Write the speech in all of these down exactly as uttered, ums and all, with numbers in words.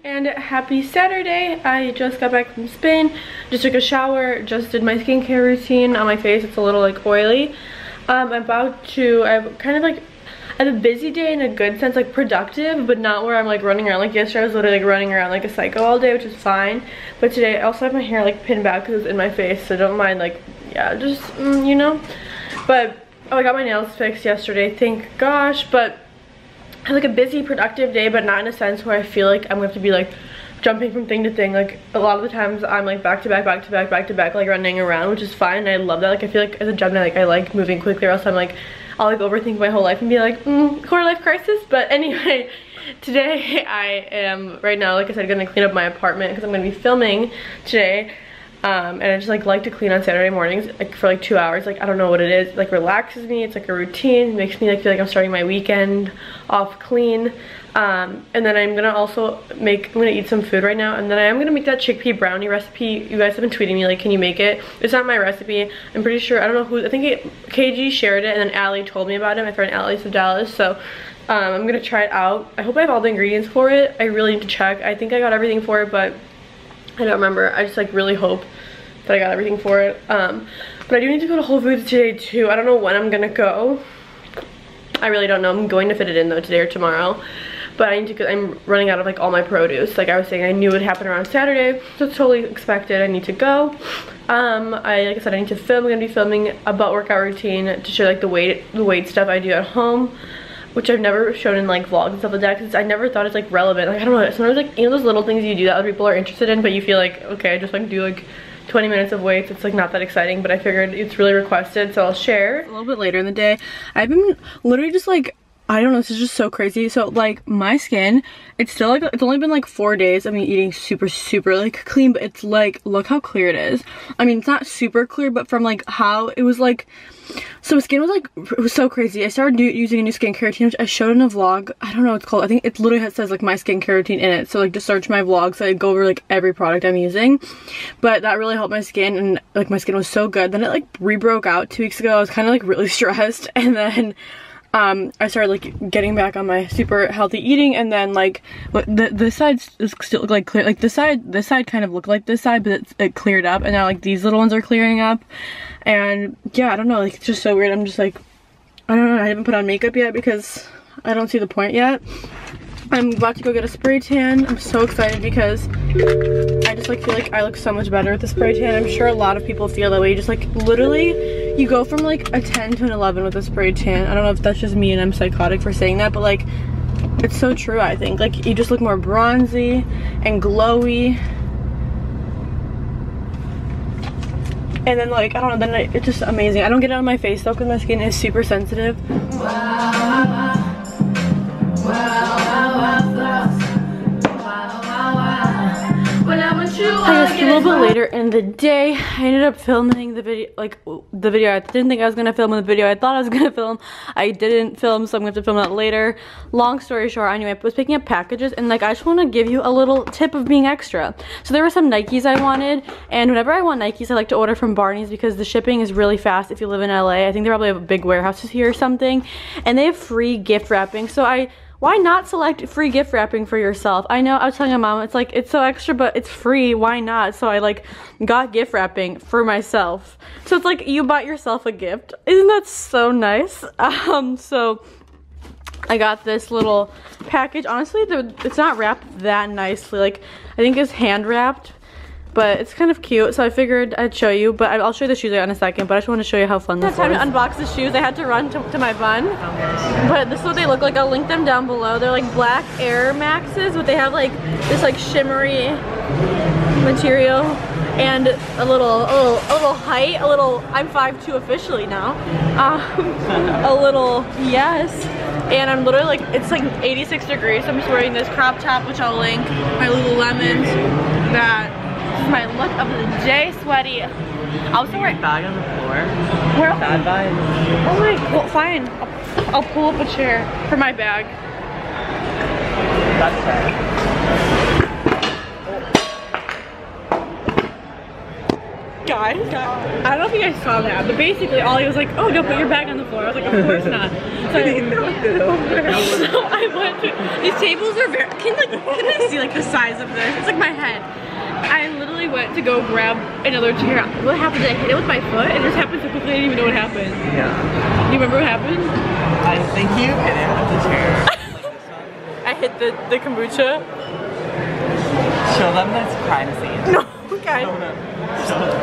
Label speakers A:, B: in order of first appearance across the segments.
A: And happy Saturday. I just got back from Spain, just took a shower, just did my skincare routine on my face. It's a little like oily. Um, I'm about to, I've kind of like, I have a busy day in a good sense, like productive, but not where I'm like running around. Like yesterday I was literally like running around like a psycho all day, which is fine. But today I also have my hair like pinned back because it's in my face, so don't mind like, yeah, just, mm, you know. But, oh, I got my nails fixed yesterday, thank gosh, but I have like a busy, productive day, but not in a sense where I feel like I'm going to have to be like jumping from thing to thing. Like a lot of the times I'm like back to back, back to back, back to back, like running around, which is fine. And I love that. Like I feel like as a Gemini, like I like moving quickly, or else I'm like, I'll like overthink my whole life and be like, mm, quarter life crisis. But anyway, today I am right now, like I said, gonna clean up my apartment because I'm gonna be filming today. Um, and I just like like to clean on Saturday mornings like for like two hours. Like I don't know what it is, it, like relaxes me. It's like a routine, it makes me like feel like I'm starting my weekend off clean. Um, and then I'm gonna also make, I'm gonna eat some food right now, and then I am gonna make that chickpea brownie recipe. You guys have been tweeting me like, can you make it? It's not my recipe. I'm pretty sure, I don't know who, I think it, K G shared it, and then Allie told me about it, my friend Allie's of Dallas. So um, I'm gonna try it out. I hope I have all the ingredients for it. I really need to check. I think I got everything for it, but I don't remember. I just like really hope that I got everything for it. Um, but I do need to go to Whole Foods today too. I don't know when I'm gonna go. I really don't know. I'm going to fit it in though today or tomorrow. But I need to go, I'm running out of like all my produce. Like I was saying, I knew it would happen around Saturday, so it's totally expected. I need to go. Um, I like I said, I need to film. I'm gonna be filming a butt workout routine to show like the weight the weight stuff I do at home, which I've never shown in like vlogs and stuff like that, because I never thought it's like relevant. Like I don't know, sometimes like, you know those little things you do that other people are interested in, but you feel like, okay, I just like do like twenty minutes of weights. It's like not that exciting, but I figured it's really requested, so I'll share. A little bit later in the day, I've been literally just like, I don't know, this is just so crazy. So like my skin, it's still like, it's only been like four days of me eating super, super like clean, but it's like, look how clear it is. I mean, it's not super clear, but from like how it was like, so my skin was like, it was so crazy. I started do, using a new skincare routine, which I showed in a vlog. I don't know what it's called. I think it literally says like my skincare routine in it. So like just search my vlogs, so I go over like every product I'm using. But that really helped my skin, and like my skin was so good. Then it like re-broke out two weeks ago. I was kind of like really stressed, and then um I started like getting back on my super healthy eating, and then like the this side is still like clear, like this side this side kind of looked like this side, but it's, it cleared up, and now like these little ones are clearing up. And yeah, I don't know, like it's just so weird. I'm just like, I don't know, I haven't put on makeup yet because I don't see the point yet. I'm about to go get a spray tan. I'm so excited because I just like feel like I look so much better with the spray tan. I'm sure a lot of people feel that way. You just like literally, you go from like a ten to an eleven with a spray tan. I don't know if that's just me and I'm psychotic for saying that, but like it's so true. I think like you just look more bronzy and glowy. And then like, I don't know, then it, it's just amazing. I don't get it on my face though because my skin is super sensitive. Wow. I guess a little bit later in the day, I ended up filming the video, like the video I didn't think I was gonna film, and the video I thought I was gonna film, I didn't film, so I'm gonna have to film that later. Long story short, anyway, I was picking up packages, and like I just want to give you a little tip of being extra. So there were some Nikes I wanted, and whenever I want Nikes, I like to order from Barney's because the shipping is really fast if you live in L A. I think they probably have big warehouses here or something, and they have free gift wrapping. So I Why not select free gift wrapping for yourself? I know, I was telling my mom, it's like, it's so extra, but it's free, why not? So I like got gift wrapping for myself. So it's like you bought yourself a gift. Isn't that so nice? Um, so I got this little package. Honestly, the, it's not wrapped that nicely. Like, I think it's hand wrapped, but it's kind of cute, so I figured I'd show you. But I'll show you the shoes in a second, but I just want to show you how fun this is. Time to unbox the shoes. I had to run to, to my bun, but this is what they look like. I'll link them down below. They're like black Air Maxes, but they have like this like shimmery material and a little, a little, a little height, a little, I'm five two officially now. Um, a little, yes. And I'm literally like, it's like eighty-six degrees, so I'm just wearing this crop top, which I'll link, my Lululemons, that. This is my look of the day, sweaty. I was wearing bag on the floor. Where? Bad vibes. Oh my, well fine. I'll, I'll pull up a chair for my bag. That's fair. Guys, I don't know if you guys saw that, but basically Ollie was like, oh, don't put your bag on the floor. I was like, of course not. So So I went to, these tables are very, can like, can I see like the size of this? It's like my head. I literally went to go grab another chair. What happened? I hit it with my foot and it just happened so quickly I didn't even know what happened.
B: Yeah.
A: Do you remember what happened?
B: I think you hit it with the chair.
A: I hit the, the kombucha.
B: Show them this crime scene.
A: No, okay.
B: Show them. Show them.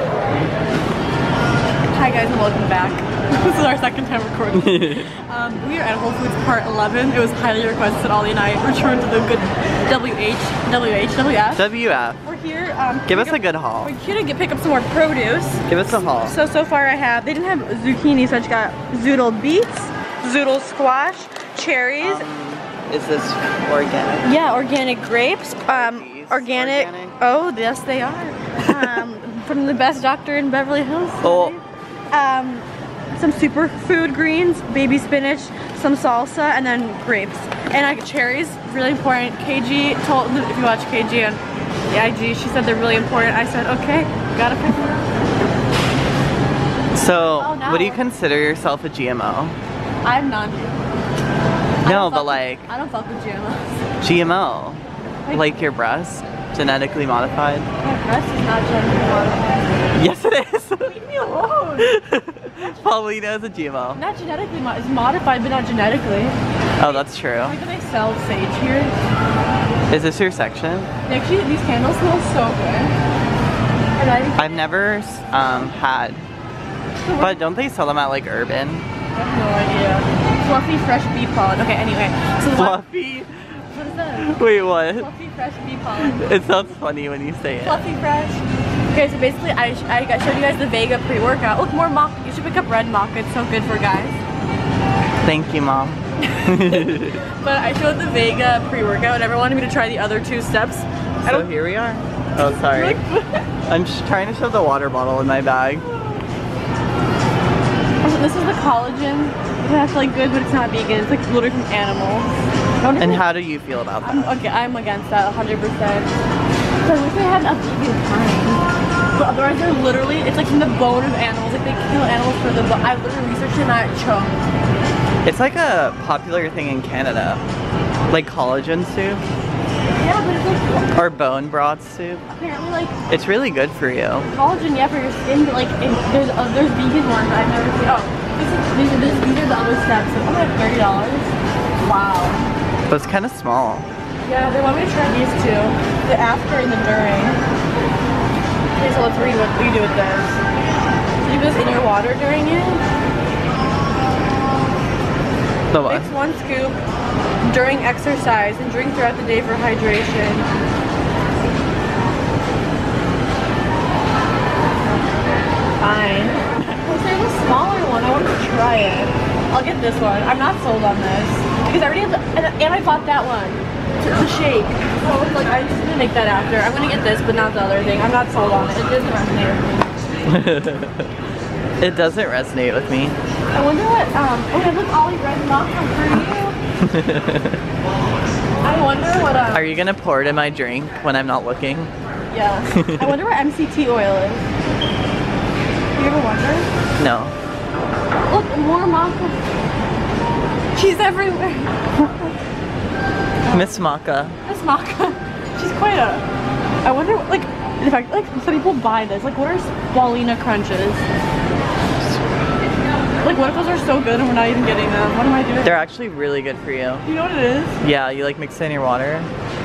A: Hi guys and welcome back. This is our second time recording. um, we are at Whole Foods Part eleven. It was highly requested that Ollie and I return to the good W H, W H, W F.
B: W F.
A: We're here. Um,
B: Give us
A: up,
B: a good haul.
A: We're here to get, pick up some more produce.
B: Give us a haul.
A: So, so far I have, they didn't have zucchini, so I just got zoodle beets, zoodle squash, cherries.
B: Um, is this organic?
A: Yeah, organic grapes. Um, organic,
B: organic.
A: Oh, yes they are. um, from the best doctor in Beverly Hills.
B: Oh.
A: Um, some superfood greens, baby spinach, some salsa, and then grapes. And I got cherries, really important. K G told, if you watch K G on the I G, she said they're really important. I said, okay, gotta pick them up.
B: So,
A: Oh, no.
B: would you consider yourself a G M O?
A: I'm not.
B: No, but like,
A: I don't fuck with G M Os.
B: G M O. Like your breast? Genetically modified?
A: My breast is not genetically modified.
B: Yes it is!
A: Leave me alone.
B: Paulina is a G M O.
A: Not genetically, mo it's modified, but not genetically.
B: Oh, that's true.
A: Why do they sell sage here?
B: Is this your section?
A: Actually, these candles smell so good. And I,
B: I've never um, had, but don't they sell them at like Urban?
A: I have no idea. Fluffy fresh bee pollen. Okay, anyway. So
B: Fluffy?
A: What is that?
B: Wait, what?
A: Fluffy fresh bee pollen.
B: It sounds funny when you say it.
A: Fluffy fresh. Okay, so basically I, I got, showed you guys the Vega pre-workout. Look, more maca. You should pick up red maca. It's so good for guys.
B: Thank you, Mom.
A: But I showed the Vega pre-workout and everyone wanted me to try the other two steps. I
B: So
A: don't,
B: here we are. Oh, sorry. I'm just trying to shove the water bottle in my bag.
A: This is the collagen. That's like good, but it's not vegan. It's like literally from animals.
B: And how do you feel about
A: I'm,
B: that?
A: okay, I'm against that one hundred percent. So I wish they had a vegan kind. But otherwise they're literally, it's like from the bone of animals. Like they kill animals for the bone. I literally researched it and I choked.
B: It's like a popular thing in Canada. Like collagen soup.
A: Yeah, but it's like,
B: Or bone broth soup.
A: apparently like
B: It's really good for you.
A: collagen, yeah, for your skin, but like it, there's uh, there's vegan ones I've never seen. Oh, this is, these, are, this, these are the other steps. So I'm like thirty dollars. Wow.
B: But it's kind of small.
A: Yeah, they want me to try these two. The after and the during. Okay, so let's read what you do with this. So you put this in your water during it.
B: The what?
A: Mix one scoop during exercise and drink throughout the day for hydration. Fine. Well, there's a smaller one. I want to try it. I'll get this one. I'm not sold on this. Because I already have the, and, and I bought that one. The shake. So it's like, I'm just going to make that after. I'm going to get this, but not the other thing. I'm not sold on it. It doesn't resonate with me.
B: It doesn't resonate with me.
A: I wonder what, um, oh, look, Ollie, red maca for you. I wonder what, um,
B: Are you gonna pour it in my drink when I'm not looking?
A: yeah. I wonder what M C T oil is. You ever wonder?
B: No.
A: Look, more maca. She's everywhere.
B: Miss Maka.
A: This maca, she's quite a, I wonder, what, like, in fact, like, some people buy this. Like, what are Paulina crunches? Like, what if those are so good and we're not even getting them? What am I doing?
B: They're actually really good for you.
A: You know what it is?
B: Yeah, you like mix it in your water?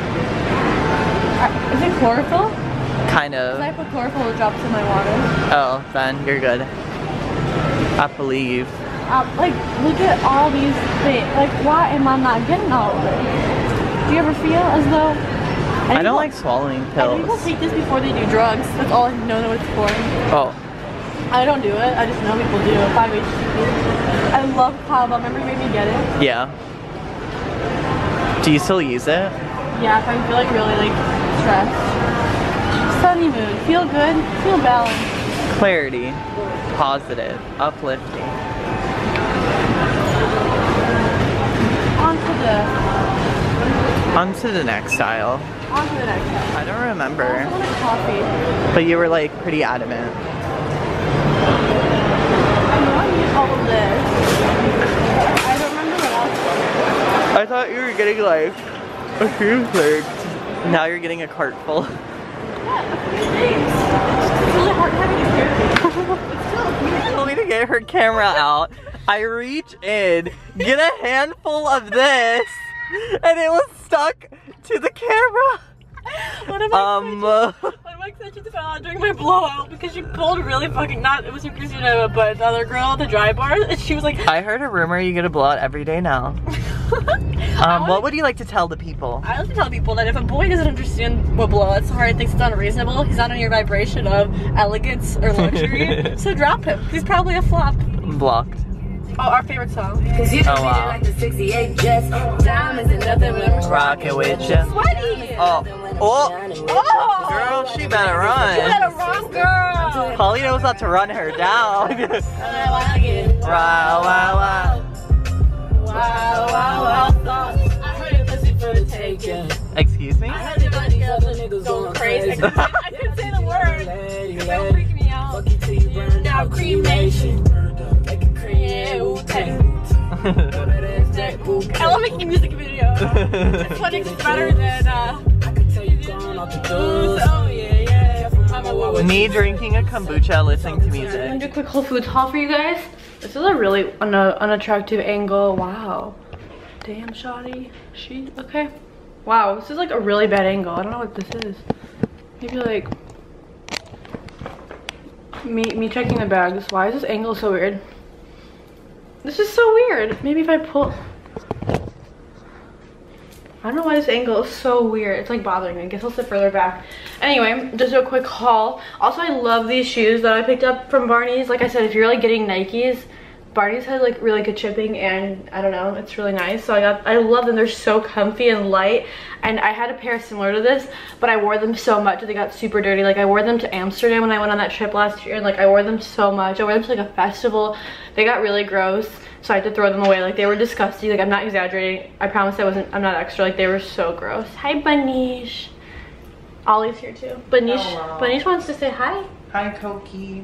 A: Uh, is it chlorophyll?
B: Kind
A: Because I
B: of.
A: put chlorophyll drops in my water.
B: Oh, then you're good. I believe.
A: Um, like, look at all these things. Like, why am I not getting all of it? Do you ever feel as though...
B: I don't
A: people,
B: like swallowing
A: I
B: pills.
A: think people take this before they do drugs. That's all I know what it's for.
B: Oh.
A: I don't do it. I just know people do. five H T P. I love Kava. Remember you made me get it?
B: Yeah. Do you still use it?
A: Yeah, if I'm feeling really, like, stressed. Sunny mood. Feel good. Feel balanced.
B: Clarity. Positive. Uplifting.
A: On to the...
B: On to the next aisle.
A: On to the next one.
B: I don't remember.
A: I also wanted coffee.
B: But you were like pretty adamant.
A: I know I need all of this. I don't remember
B: I thought you were getting like a few things. Now you're getting a cart full. I need to get her camera out. I reach in, get a handful of this, and it was stuck to the camera.
A: One of my
B: um,
A: extensions, one of my extensions fell out during my blowout because she pulled really fucking, not, it wasn't Christina, but the other girl at the dry bar, and she was like,
B: I heard a rumor you get a blowout every day now. um, what would you like to tell the people?
A: I like to tell people that if a boy doesn't understand what blowouts are and thinks it's unreasonable, he's not on your vibration of elegance or luxury, so drop him. He's probably a flop.
B: Blocked.
A: Oh, our favorite song.
B: Oh wow.
C: Like the sixty-eight Jets, diamonds and nothing but I'm
B: Rockin' with ya.
A: Sweaty!
B: Oh. Oh.
A: Oh!
B: Girl, she better run.
A: You better run, girl!
B: Polly knows how to run her down. Wow, wow, wow.
A: Wow, wow, wow, thoughts. I heard it pussy for the taking.
B: Excuse me?
A: I heard the bunny other niggas going crazy. I couldn't say, I couldn't say the word. Because they'll freak me out. Now cremation. I love making music videos. It's funny because it's better than uh oh yeah, yeah.
B: Me drinking a kombucha, listening to music.
A: I'm gonna do a quick Whole Foods haul for you guys. This is a really un unattractive angle. Wow. Damn, shoddy. She okay. Wow, this is like a really bad angle. I don't know what this is. Maybe like me me checking the bags. Why is this angle so weird? This is so weird. Maybe if I pull, I don't know why this angle is so weird. It's like bothering me. I guess I'll sit further back. Anyway, just a quick haul. Also, I love these shoes that I picked up from Barney's. Like I said, if you're like getting Nikes, Barney's has like really good shipping, and I don't know, it's really nice. So I got, I love them. They're so comfy and light. And I had a pair similar to this, but I wore them so much that they got super dirty. Like I wore them to Amsterdam when I went on that trip last year, and like I wore them so much. I wore them to like a festival. They got really gross, so I had to throw them away. Like they were disgusting. Like I'm not exaggerating. I promise I wasn't, I'm not extra. Like they were so gross. Hi, Banish. Ollie's here too. Banish,
B: Hello.
A: Banish wants to say hi.
B: Hi, Koki.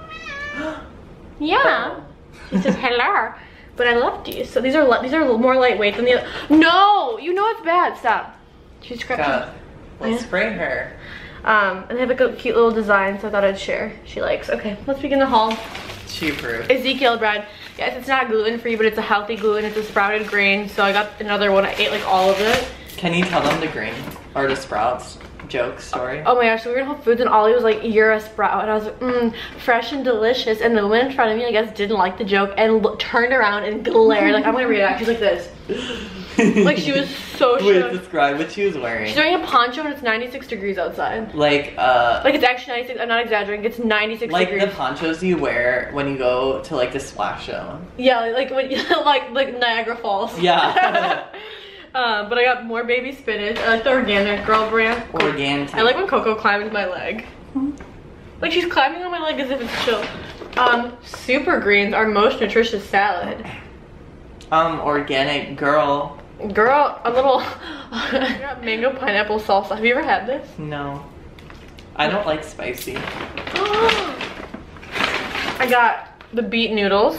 A: Yeah. She says hello. But I love these. So these are these are more lightweight than the other. No, you know it's bad. Stop. She's scratching.
B: Let's spray her.
A: Um, and they have like a cute little design, so I thought I'd share. She likes. Okay, let's begin the haul.
B: She approved.
A: Ezekiel bread. Yes, it's not gluten free, but it's a healthy gluten. It's a sprouted grain. So I got another one. I ate like all of it.
B: Can you tell them the grain or the sprouts joke story?
A: Oh my gosh, so we were in Whole Foods and Ollie was like, you're a sprout. And I was like, mmm, fresh and delicious. And the woman in front of me, I guess, didn't like the joke and turned around and glared. Like, I'm gonna read it out. She's like this. Like, she was so
B: Wait,
A: shook.
B: describe what she was wearing.
A: She's wearing a poncho and it's ninety-six degrees outside.
B: Like, uh...
A: Like, it's actually ninety-six, I'm not exaggerating, it's ninety-six
B: like
A: degrees.
B: the ponchos you wear when you go to, like, the splash zone.
A: Yeah, like, when, like, like Niagara Falls.
B: Yeah.
A: Um, but I got more baby spinach. I like the organic girl brand.
B: Organic.
A: I like when Coco climbs my leg. Like she's climbing on my leg as if it's chill. Um, Super Greens, our most nutritious salad.
B: Um, organic girl.
A: Girl, a little I got mango pineapple salsa. Have you ever had this?
B: No. I don't like spicy.
A: I got the beet noodles.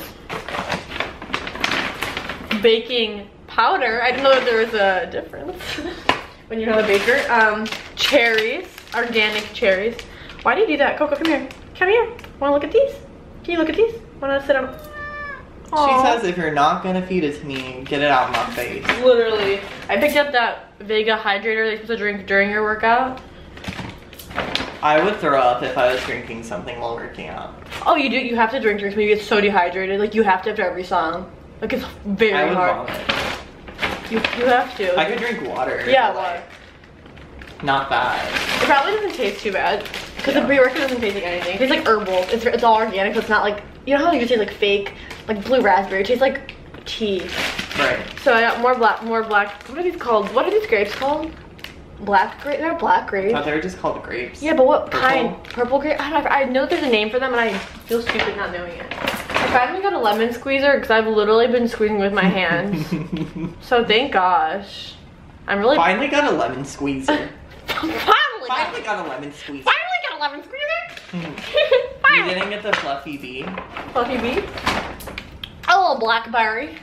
A: Baking powder. I didn't know that there was a difference when you're not a baker. Um, cherries, organic cherries. Why do you do that? Coco, come here. Come here. Wanna look at these? Can you look at these? Wanna sit on? Aww.
B: She says if you're not gonna feed it to me, get it out of my face.
A: Literally. I picked up that Vega hydrator that you're supposed to drink during your workout.
B: I would throw up if I was drinking something while working out.
A: Oh, you do? You have to drink drinks when you get so dehydrated. Like, you have to after every song. Like, it's very
B: I would
A: hard.
B: vomit.
A: You, you have to.
B: I could drink water.
A: Yeah,
B: but,
A: water.
B: like, not bad.
A: It probably doesn't taste too bad. Because
B: Yeah.
A: the pre-workout doesn't taste like anything. It tastes like herbal. It's, it's all organic, so it's not like, you know how you taste like fake, like blue raspberry. It tastes like tea.
B: Right.
A: So I got more black, more black, what are these called? What are these grapes called? Black grape? They're black
B: I
A: grapes.
B: thought they were just called grapes.
A: Yeah, but what
B: Purple?
A: kind? Purple grape? I don't know. I know there's a name for them and I feel stupid not knowing it. I finally got a lemon squeezer because I've literally been squeezing with my hands. So thank gosh. I'm really-
B: Finally got a lemon squeezer.
A: Finally!
B: Finally got a lemon squeezer.
A: Finally got a lemon squeezer!
B: You
A: Finally!
B: didn't get the fluffy bee.
A: Fluffy bee. A little blackberry.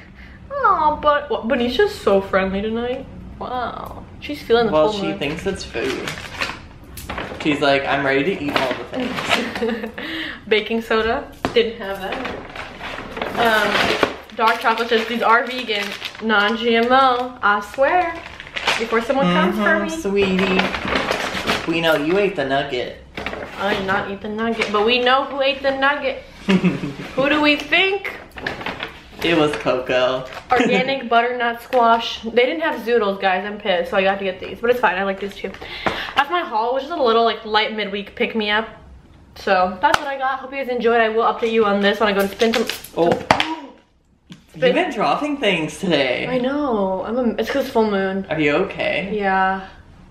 A: Oh, but what, Benisha's so friendly tonight. Wow. She's feeling the
B: Well,
A: full
B: she
A: moon.
B: thinks it's food. She's like, I'm ready to eat all the things.
A: Baking soda. Didn't have that. Um, dark chocolate chips. These are vegan, non-G M O. I swear. Before someone comes for
B: Mhm,
A: me.
B: Sweetie. We know you ate the nugget.
A: I did not eat the nugget, but we know who ate the nugget. Who do we think?
B: It was Coco.
A: Organic butternut squash. They didn't have zoodles, guys. I'm pissed, so I got to get these. But it's fine. I like these too. That's my haul, which is a little like light midweek pick me up. So that's what I got. Hope you guys enjoyed. I will update you on this when I go to spin some.
B: Oh. You've been dropping things today.
A: I know. I'm. A, it's because full moon.
B: Are you okay?
A: Yeah.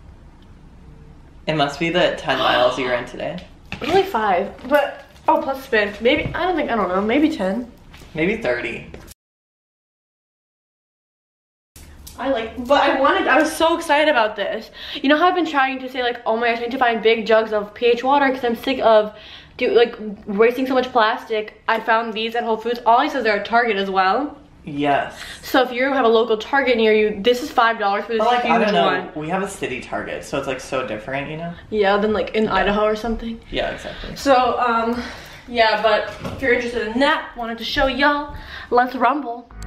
B: It must be the ten miles you're in today.
A: It's only five, but oh, plus spin. Maybe I don't think I don't know. Maybe ten.
B: Maybe thirty.
A: I like, but I wanted, I was so excited about this. You know how I've been trying to say like, oh my gosh, I need to find big jugs of pH water because I'm sick of do, like wasting so much plastic. I found these at Whole Foods. Ollie says they're at Target as well.
B: Yes.
A: So if you have a local Target near you, this is five dollars for this
B: But like,
A: huge
B: I don't know.
A: one.
B: We have a city Target, so it's like so different, you know?
A: Yeah, than like in
B: Yeah.
A: Idaho or something.
B: Yeah, exactly.
A: So, um, yeah, but if you're interested in that, wanted to show y'all, let's rumble.